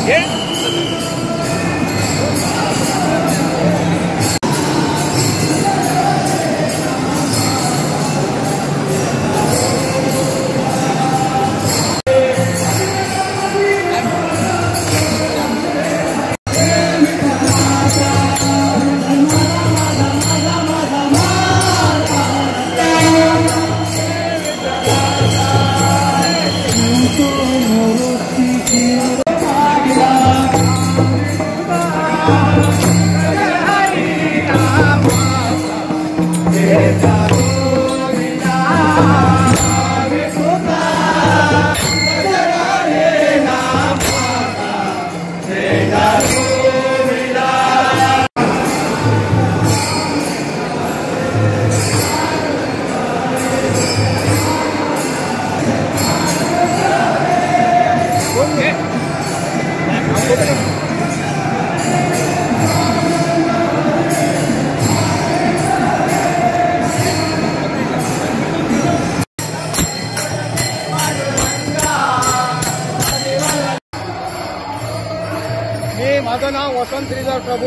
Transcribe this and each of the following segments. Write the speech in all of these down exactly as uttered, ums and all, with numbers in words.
माझं नाव वसंत श्रीधर प्रभू।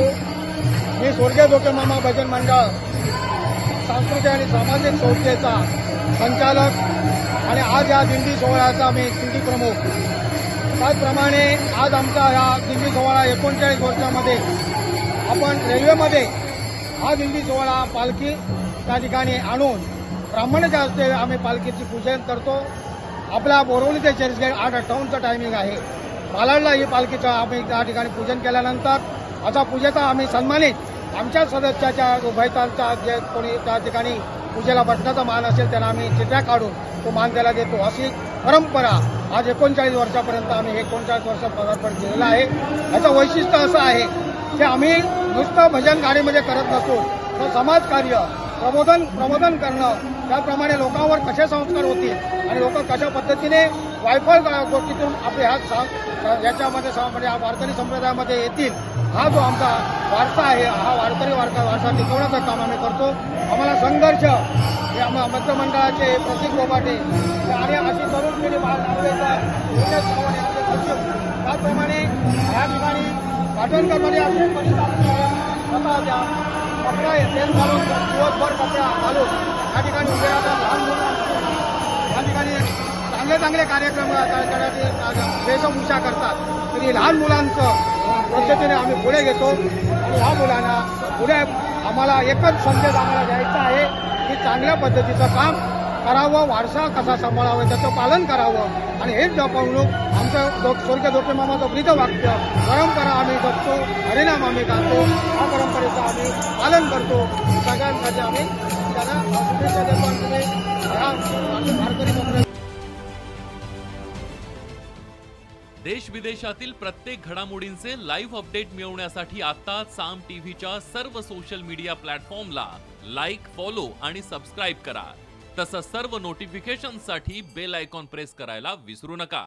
मी स्वर्गीय धोके मामा भजन मंडळ सांस्कृतिक आणि सामाजिक संस्थेचा संचालक आणि आज या दिंडी सोहळ्याचा मी दिंडी प्रमुख। त्याचप्रमाणे आज आमचा हा दिंडी सोहळा एकोणचाळीस वर्षामध्ये आपण रेल्वेमध्ये हा दिंडी सोहळा पालखी त्या ठिकाणी आणून ब्राह्मणाच्या हस्ते आम्ही पालखीची पूजन करतो। आपला बोरवली ते चर्चगेट आठ अठ्ठावन्नचं टायमिंग आहे। मालाडला ही पालखीचं आम्ही त्या ठिकाणी पूजन केल्यानंतर असा पूजेचा आम्ही सन्मानित आमच्या सदस्याच्या उभयतांचा जे कोणी त्या ठिकाणी पूजेला बसण्याचा मान असेल त्यांना आम्ही चिठ्ठ्या काढून तो मान त्याला देतो। अशी परंपरा आज एकोणचाळीस वर्षापर्यंत आम्ही एकोणचाळीस वर्ष पदार्पण केलेलं आहे। याचं वैशिष्ट्य असं आहे की आम्ही नुसतं भजन गाडीमध्ये करत नसतो, तर समाजकार्य प्रबोधन प्रबोधन करणं, त्याप्रमाणे लोकांवर कसे संस्कार होतील आणि लोक कशा पद्धतीने वायफळ गोष्टीतून आपले ह्या याच्यामध्ये म्हणजे वारकरी संप्रदायामध्ये येतील, हा जो आमचा वारसा आहे, हा वारकरी वारसा वारसा टिकवण्याचं काम आम्ही करतो। आम्हाला संघर्ष हे आम्हा मित्रमंडळाचे प्रतीक गोबाटे आणि अशी तरुण पिढी त्याचप्रमाणे या ठिकाणी पाटणकरमध्ये असे कपडा तेल घालून दिवसभर कपडा घालून या ठिकाणी उभे राहतात। लहान मुलं या ठिकाणी चांगले चांगले कार्यक्रम करण्याची वेशभूषा करतात, तरी लहान मुलांचं पद्धतीने आम्ही पुढे घेतो आणि ह्या मुलांना पुढे आम्हाला एकच संदेश आम्हाला द्यायचा आहे की चांगल्या पद्धतीचं काम करावं, वारसा कसा सांभाळावं त्याचं पालन करावं आणि हेच जपावून आमचं स्वर्गीय धोके मामाचं ब्रीदवाक्य परंपरा आम्ही जपतो, हरिनाम आम्ही गातो, या परंपरेचं आम्ही पालन करतो। सगळ्यांसाठी आम्ही त्यांना शुभेच्छा देतो आणि तुम्ही वारकरी मंडळ देश विदेशातील प्रत्येक घडामोडींचे लाईव्ह अपडेट मिळवण्यासाठी आता साम टीव्हीच्या सर्व सोशल मीडिया प्लॅटफॉर्मला लाईक, फॉलो आणि सबस्क्राईब करा। तसंच सर्व नोटिफिकेशनसाठी बेल आयकॉन प्रेस करायला विसरू नका।